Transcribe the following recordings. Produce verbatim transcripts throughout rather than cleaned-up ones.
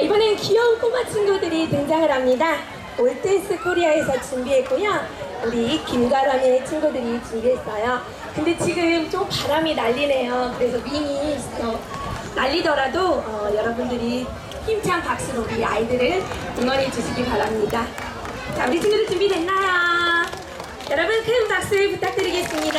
이번엔 귀여운 꼬마 친구들이 등장을 합니다. 올댄스 코리아에서 준비했고요. 우리 김가람의 친구들이 준비했어요. 근데 지금 좀 바람이 날리네요. 그래서 윙이 어, 날리더라도 어, 여러분들이 힘찬 박수로 우리 아이들을 응원해 주시기 바랍니다. 자, 우리 친구들 준비됐나요? 여러분 큰 박수 부탁드리겠습니다.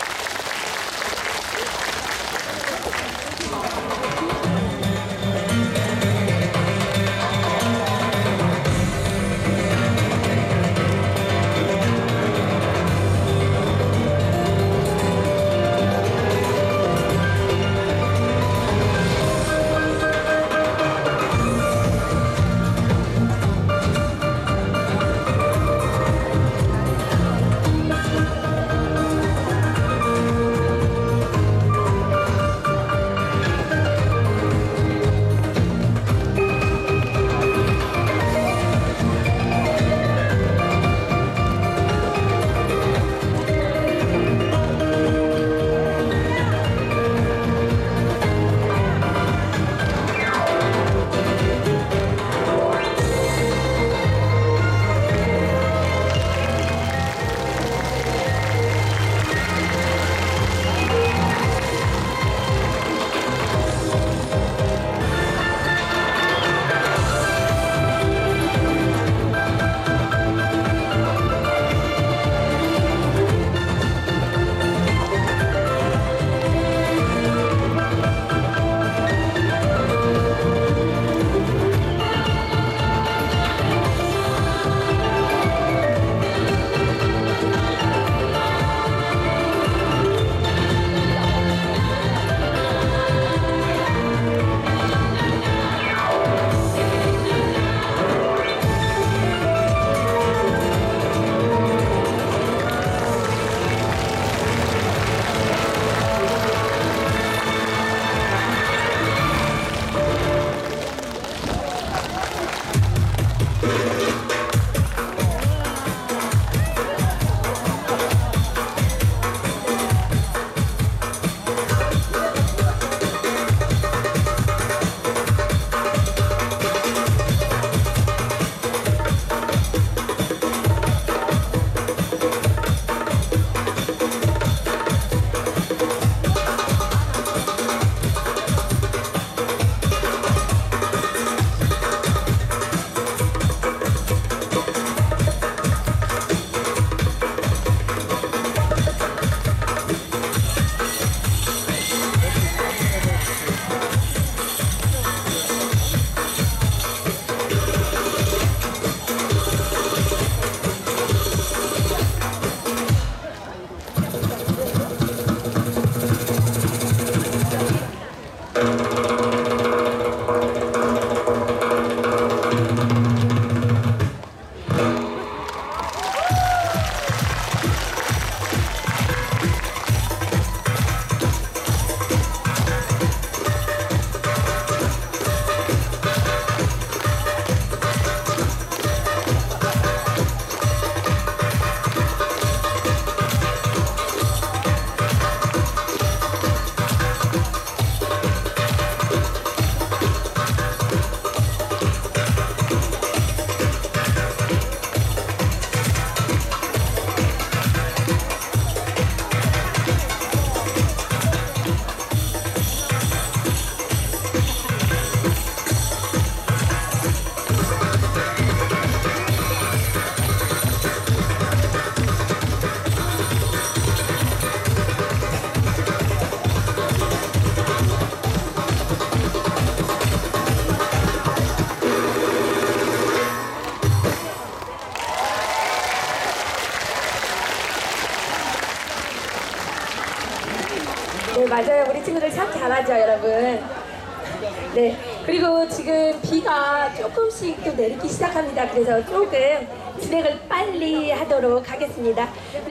네, 맞아요. 우리 친구들 참 잘하죠, 여러분. 네, 그리고 지금 비가 조금씩 또 내리기 시작합니다. 그래서 조금 진행을 빨리 하도록 하겠습니다.